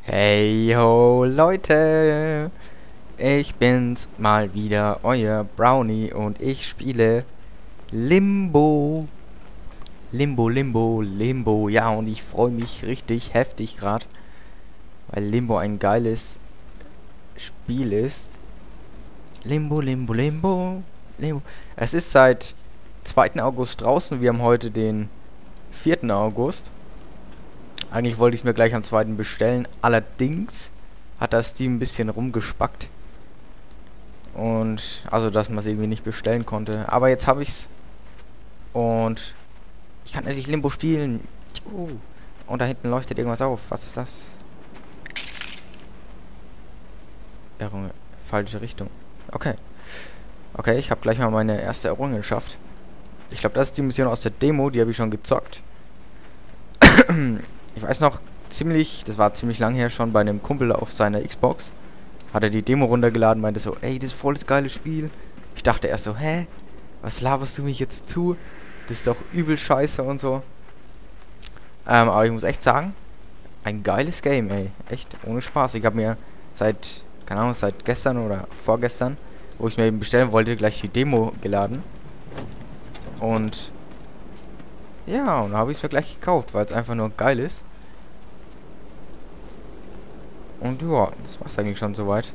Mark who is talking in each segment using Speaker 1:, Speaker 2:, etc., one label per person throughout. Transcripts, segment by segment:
Speaker 1: Hey ho Leute, ich bin's mal wieder, euer Brownie und ich spiele Limbo. Limbo, ja, und ich freue mich richtig heftig gerade, weil Limbo ein geiles Spiel ist. Limbo. Es ist seit 2. August draußen, wir haben heute den 4. August. Eigentlich wollte ich es mir gleich am 2. bestellen. Allerdings hat das Steam ein bisschen rumgespackt. Und also, dass man es irgendwie nicht bestellen konnte. Aber jetzt habe ich's. Und ich kann endlich Limbo spielen. Und da hinten leuchtet irgendwas auf. Was ist das? Errungenschaft. Falsche Richtung. Okay. Okay, ich habe gleich mal meine erste Errungenschaft. Ich glaube, das ist die Mission aus der Demo. Die habe ich schon gezockt. Ich weiß noch das war ziemlich lang her schon bei einem Kumpel auf seiner Xbox. Hat er die Demo runtergeladen, meinte so, ey, das ist voll das geile Spiel. Ich dachte erst so, hä? Was laberst du mich jetzt zu? Das ist doch übel scheiße und so. Aber ich muss echt sagen, ein geiles Game, ey. Echt, ohne Spaß. Ich habe mir seit gestern oder vorgestern, wo ich mir eben bestellen wollte, gleich die Demo geladen. Und ja, und da habe ich es mir gleich gekauft, weil es einfach nur geil ist. Und ja, das war's eigentlich schon soweit.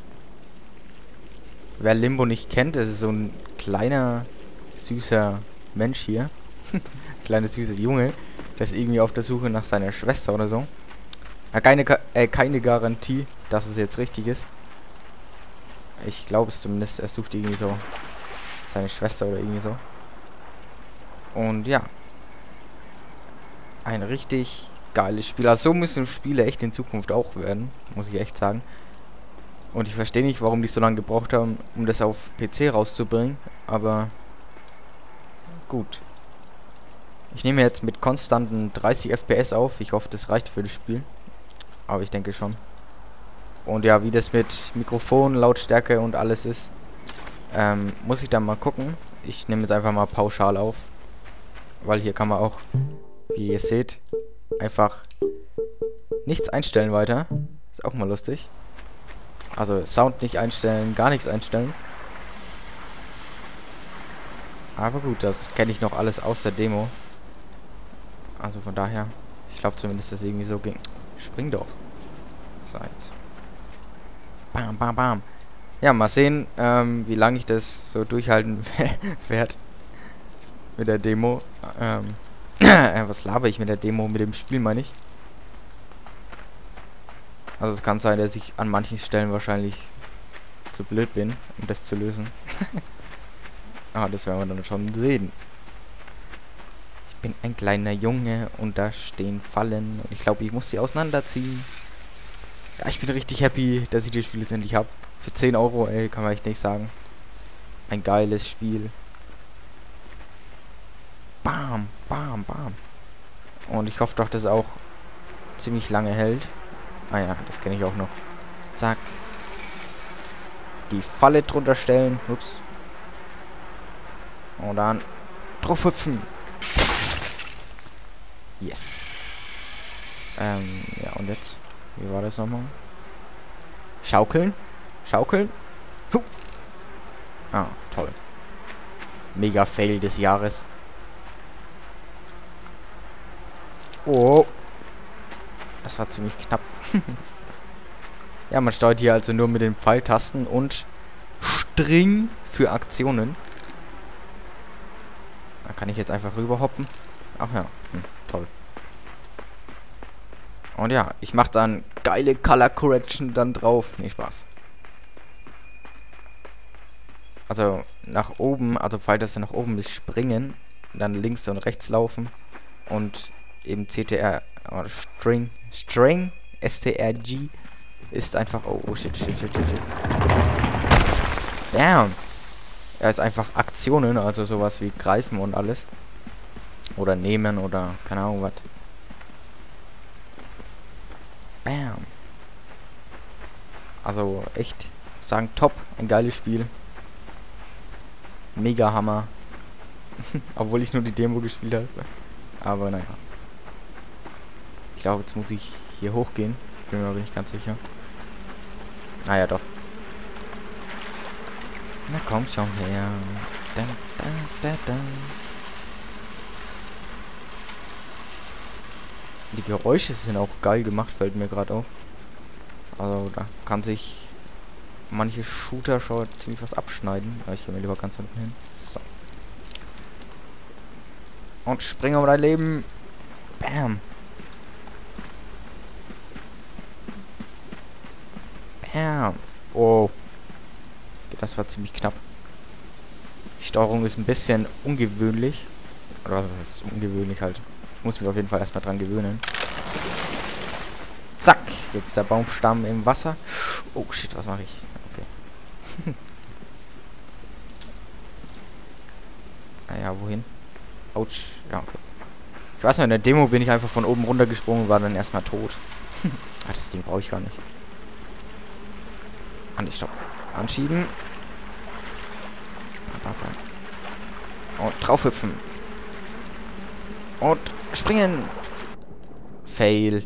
Speaker 1: Wer Limbo nicht kennt, das ist so ein kleiner, süßer Mensch hier. Kleiner, süßer Junge. Der ist irgendwie auf der Suche nach seiner Schwester oder so. Ja, keine Garantie, dass es jetzt richtig ist. Ich glaube es zumindest. Er sucht irgendwie so seine Schwester oder irgendwie so. Und ja. Ein richtig geiles Spiel. Also so müssen Spiele echt in Zukunft auch werden, muss ich echt sagen. Und ich verstehe nicht, warum die so lange gebraucht haben, um das auf PC rauszubringen. Aber gut. Ich nehme jetzt mit konstanten 30 FPS auf. Ich hoffe, das reicht für das Spiel. Aber ich denke schon. Und ja, wie das mit Mikrofon, Lautstärke und alles ist, muss ich dann mal gucken. Ich nehme jetzt einfach mal pauschal auf. Weil hier kann man auch, wie ihr seht, einfach nichts einstellen weiter. Ist auch mal lustig. Also Sound nicht einstellen, gar nichts einstellen. Aber gut, das kenne ich noch alles aus der Demo. Also von daher, ich glaube zumindest, dass es irgendwie so ging. Spring doch. So, jetzt. Bam. Ja, mal sehen, wie lange ich das so durchhalten werde. Mit der Demo. Was laber ich mit der Demo? Mit dem Spiel meine ich. Also es kann sein, dass ich an manchen Stellen wahrscheinlich zu blöd bin, um das zu lösen. Aber das werden wir dann schon sehen. Ich bin ein kleiner Junge und da stehen Fallen. Und ich glaube, ich muss sie auseinanderziehen. Ja, ich bin richtig happy, dass ich das Spiel jetzt endlich habe. Für 10 Euro, ey, kann man echt nicht sagen. Ein geiles Spiel. Bam. Und ich hoffe doch, dass es auch ziemlich lange hält. Ah ja, das kenne ich auch noch. Zack. Die Falle drunter stellen. Ups. Und dann drauf hüpfen. Yes. Ja, und jetzt? Wie war das nochmal? Schaukeln. Huh. Ah, toll. Mega Fail des Jahres. Oh. Das war ziemlich knapp. Ja, man steuert hier also nur mit den Pfeiltasten und String für Aktionen. Da kann ich jetzt einfach rüberhoppen. Ach ja, toll. Und ja, ich mache dann geile Color Correction dann drauf. Nee, Spaß. Also nach oben, also Pfeiltaste nach oben ist springen, dann links und rechts laufen und eben CTR oder String, STRG ist einfach, oh shit. Bam! Er ist einfach Aktionen, also sowas wie greifen und alles. Oder nehmen oder keine Ahnung was. Bam! Also echt, sagen top, ein geiles Spiel. Mega Hammer. Obwohl ich nur die Demo gespielt habe. Aber naja. Ich glaube, jetzt muss ich hier hochgehen. Bin mir aber nicht ganz sicher. Ah ja, doch. Na komm schon her. Da, da, da, da. Die Geräusche sind auch geil gemacht, fällt mir gerade auf. Also da kann sich manche Shooter schon ziemlich was abschneiden. Aber ich gehe mir lieber ganz unten hin. So. Und spring um dein Leben. Bam. Bam. Oh. Das war ziemlich knapp. Die Steuerung ist ein bisschen ungewöhnlich. Oder was ist ungewöhnlich halt? Ich muss mich auf jeden Fall erstmal dran gewöhnen. Zack. Jetzt der Baumstamm im Wasser. Oh shit, was mache ich? Okay. Naja, wohin? Autsch. Ja, okay. Ich weiß noch, in der Demo bin ich einfach von oben runter gesprungen und war dann erstmal tot. Ah, das Ding brauche ich gar nicht. Ah, nicht, stopp. Anschieben. Und draufhüpfen. Und springen. Fail.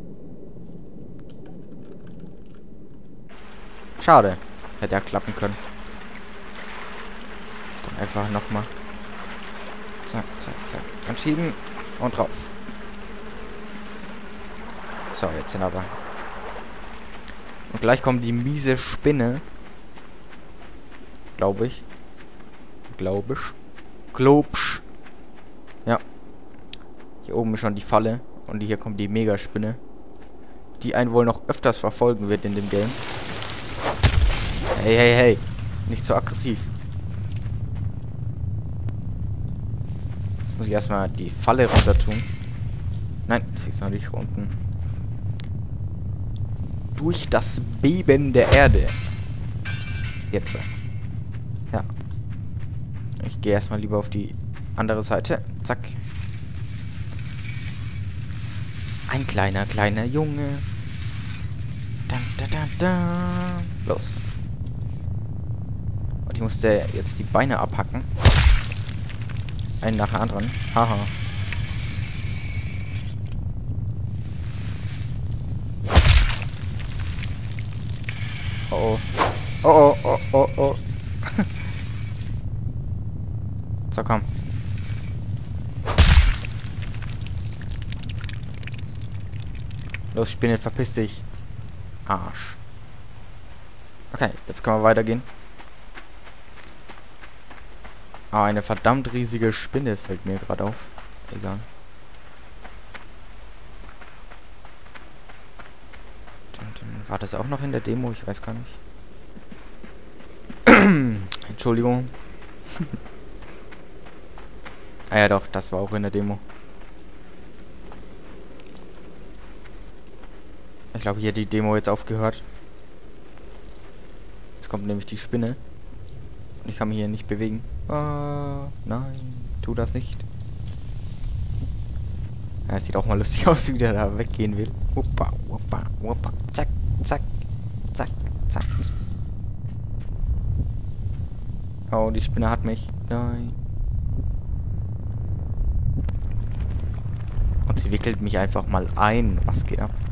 Speaker 1: Schade. Hätte ja klappen können. Dann einfach nochmal. Zack, zack, zack. Anschieben. Und drauf. So, jetzt sind aber. Und gleich kommt die miese Spinne. Glaube ich. Globsch. Ja. Hier oben ist schon die Falle. Und hier kommt die Megaspinne. Die einen wohl noch öfters verfolgen wird in dem Game. Hey, hey, hey. Nicht so aggressiv. Jetzt muss ich erstmal die Falle runter tun. Nein, sie ist noch nicht unten. Durch das Beben der Erde. Jetzt. Ja. Ich gehe erstmal lieber auf die andere Seite. Zack. Ein kleiner Junge. Da, da, da, da. Los. Und ich musste jetzt die Beine abhacken. Einen nach dem anderen. Haha. Oh. Oh, oh, oh, oh, oh. So, komm. Los, Spinne, verpiss dich. Arsch. Okay, jetzt können wir weitergehen. Ah, eine verdammt riesige Spinne fällt mir gerade auf. Egal. War das auch noch in der Demo? Ich weiß gar nicht. Entschuldigung. Ah ja doch, das war auch in der Demo. Ich glaube, hier hat die Demo jetzt aufgehört. Jetzt kommt nämlich die Spinne. Und ich kann mich hier nicht bewegen. Ah, nein, tu das nicht. Ja, es sieht auch mal lustig aus, wie der da weggehen will. Wuppa, wuppa, wuppa. Zack, zack, zack, zack. Oh, die Spinne hat mich. Nein. Und sie wickelt mich einfach mal ein. Was geht ab?